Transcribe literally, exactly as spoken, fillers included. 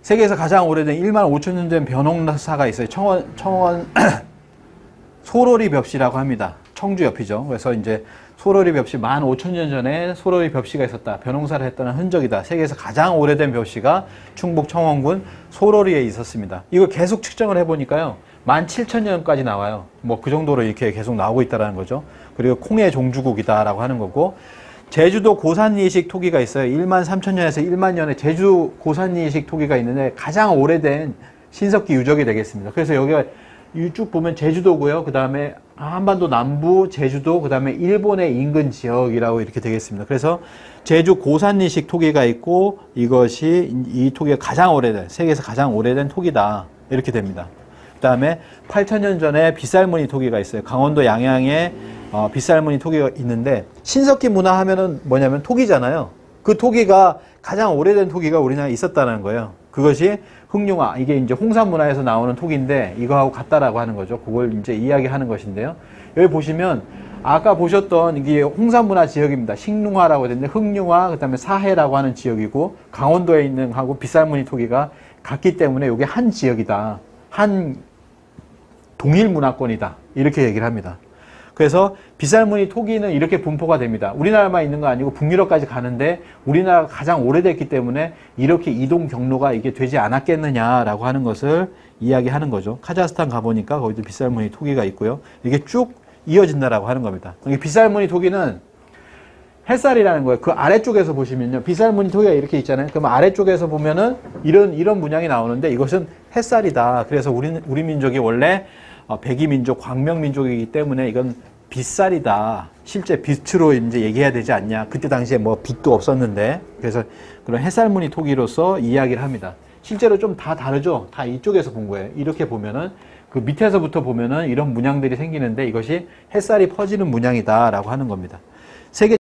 세계에서 가장 오래된 일만 오천 년 된 벼농사가 있어요. 청원, 청원, 소로리 벽시라고 합니다. 청주 옆이죠. 그래서 이제 소로리 벽시 만 오천 년 전에 소로리 벽시가 있었다. 벼농사를 했다는 흔적이다. 세계에서 가장 오래된 벽시가 충북 청원군 소로리에 있었습니다. 이거 계속 측정을 해보니까요. 만 칠천 년까지 나와요. 뭐 그 정도로 이렇게 계속 나오고 있다는 거죠. 그리고 콩의 종주국이다라고 하는 거고, 제주도 고산이식 토기가 있어요. 일만 삼천 년에서 일만 년에 제주 고산이식 토기가 있는데 가장 오래된 신석기 유적이 되겠습니다. 그래서 여기가 쭉 보면 제주도고요. 그 다음에 한반도 남부 제주도, 그 다음에 일본의 인근 지역이라고 이렇게 되겠습니다. 그래서 제주 고산이식 토기가 있고, 이것이 이 토기가 가장 오래된, 세계에서 가장 오래된 토기다 이렇게 됩니다. 그 다음에 팔천 년 전에 빗살무늬 토기가 있어요. 강원도 양양에 어, 빗살무늬 토기가 있는데, 신석기 문화 하면은 뭐냐면 토기잖아요. 그 토기가 가장 오래된 토기가 우리나라에 있었다는 거예요. 그것이 흑룡화, 이게 이제 홍산 문화에서 나오는 토기인데 이거하고 같다라고 하는 거죠. 그걸 이제 이야기하는 것인데요. 여기 보시면 아까 보셨던 이게 홍산 문화 지역입니다. 식룡화라고 되는데 흑룡화, 그다음에 사해라고 하는 지역이고, 강원도에 있는 하고 빗살무늬 토기가 같기 때문에 이게 한 지역이다. 한 동일 문화권이다. 이렇게 얘기를 합니다. 그래서 빗살무늬 토기는 이렇게 분포가 됩니다. 우리나라만 있는 거 아니고 북유럽까지 가는데 우리나라가 가장 오래됐기 때문에 이렇게 이동 경로가 이게 되지 않았겠느냐라고 하는 것을 이야기하는 거죠. 카자흐스탄 가보니까 거기도 빗살무늬 토기가 있고요. 이게 쭉 이어진다라고 하는 겁니다. 빗살무늬 토기는 햇살이라는 거예요. 그 아래쪽에서 보시면요. 빗살무늬 토기가 이렇게 있잖아요. 그럼 아래쪽에서 보면은 이런, 이런 문양이 나오는데 이것은 햇살이다. 그래서 우리, 우리 민족이 원래 백이민족, 광명민족이기 때문에 이건 빗살이다. 실제 빛으로 이제 얘기해야 되지 않냐. 그때 당시에 뭐 빛도 없었는데. 그래서 그런 햇살무늬 토기로서 이야기를 합니다. 실제로 좀 다 다르죠? 다 이쪽에서 본 거예요. 이렇게 보면은 그 밑에서부터 보면은 이런 문양들이 생기는데 이것이 햇살이 퍼지는 문양이다라고 하는 겁니다. 세계